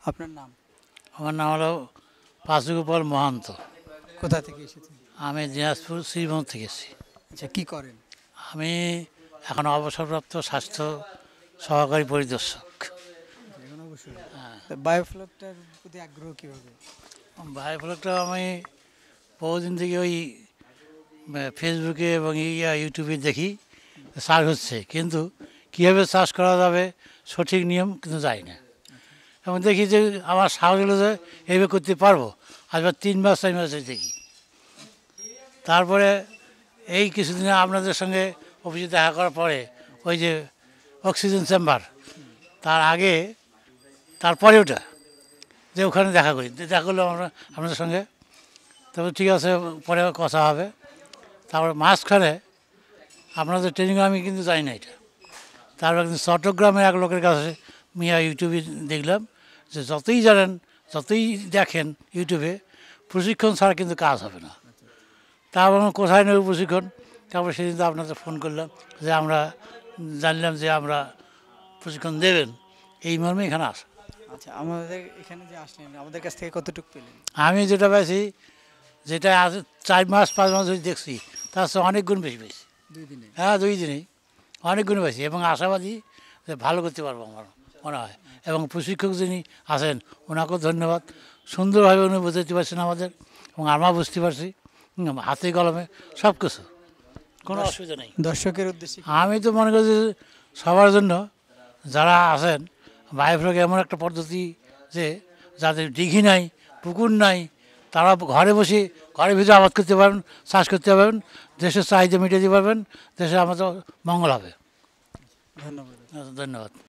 আপনার নাম? আমার নাম হলো পাঁচুগোপাল মহান্ত। কোথা থেকে এসেছেন? আমি দিনাজপুর শ্রীমঙ্গ থেকে এসেছি। আচ্ছা, কি করেন? আমি এখন অবসরপ্রাপ্ত স্বাস্থ্য সহকারী পরিদর্শক। এখন অবশ্যই বায়োফ্লকটার প্রতি আগ্রহ কিভাবে? বায়োফ্লকটা আমি বহুদিন থেকে ওই ফেসবুকে এবং ইউটিউবে দেখি চাষ হচ্ছে, কিন্তু কীভাবে চাষ করা যাবে সঠিক নিয়ম কিন্তু জানি না। এবং দেখি যে আমার সাহস হলো যে এইভাবে করতে পারবো, আজবার 3 মাস 4 মাস দেখি। তারপরে এই কিছুদিন আপনাদের সঙ্গে অফিসে দেখা করার পরে ওই যে অক্সিজেন চেম্বার, তার আগে তারপরে ওটা যে ওখানে দেখা করি, দেখা করলো আমরা আপনাদের সঙ্গে। তবে ঠিক আছে, পরে কথা হবে। তারপরে মাঝখানে আপনাদের ট্রেনিং আমি কিন্তু জানি না এটা। তারপর কিন্তু চট্টগ্রামের এক লোকের কাছে ইউটিউবে দেখলাম যে যতই জানেন, যতই দেখেন ইউটিউবে, প্রশিক্ষণ ছাড়া কিন্তু কাজ হবে না। তারপর কোথায় নেব প্রশিক্ষণ? তারপর সেদিন তো আপনাদের ফোন করলাম যে আমরা জানলাম যে আমরা প্রশিক্ষণ দেবেন, এই মর্মে এখানে আসা। আচ্ছা, আমাদের এখানে যে আসলেন, আমাদের কাছ থেকে কতটুকু পেলেন? আমি যেটা পেয়েছি, যেটা আজ 4 মাস 5 মাস ধরে দেখছি, তার চেয়ে অনেক গুণ বেশি পেয়েছি। 2 দিনে? হ্যাঁ, 2 দিনেই অনেক গুণ বেশি, এবং আশাবাদী যে ভালো করতে পারবো আমার মনে হয়। এবং প্রশিক্ষক যিনি আছেন ওনাকেও ধন্যবাদ, সুন্দরভাবে উনি বোঝাতে পারছেন আমাদের, এবং আমরা বুঝতে পারছি হাতে কলমে সব কিছু, কোনো অসুবিধা নেই। দর্শকের উদ্দেশ্যে আমি তো মনে করি যে সবার জন্য যারা আছেন, বায়োফ্লক এমন একটা পদ্ধতি যে যাদের দিঘি নাই, পুকুর নাই, তারা ঘরে বসে ঘরের ভিতরে আবাদ করতে পারবেন, চাষ করতে পারবেন, দেশের চাহিদা মিটাতে পারবেন, দেশে আমাদের মঙ্গল হবে। ধন্যবাদ। ধন্যবাদ।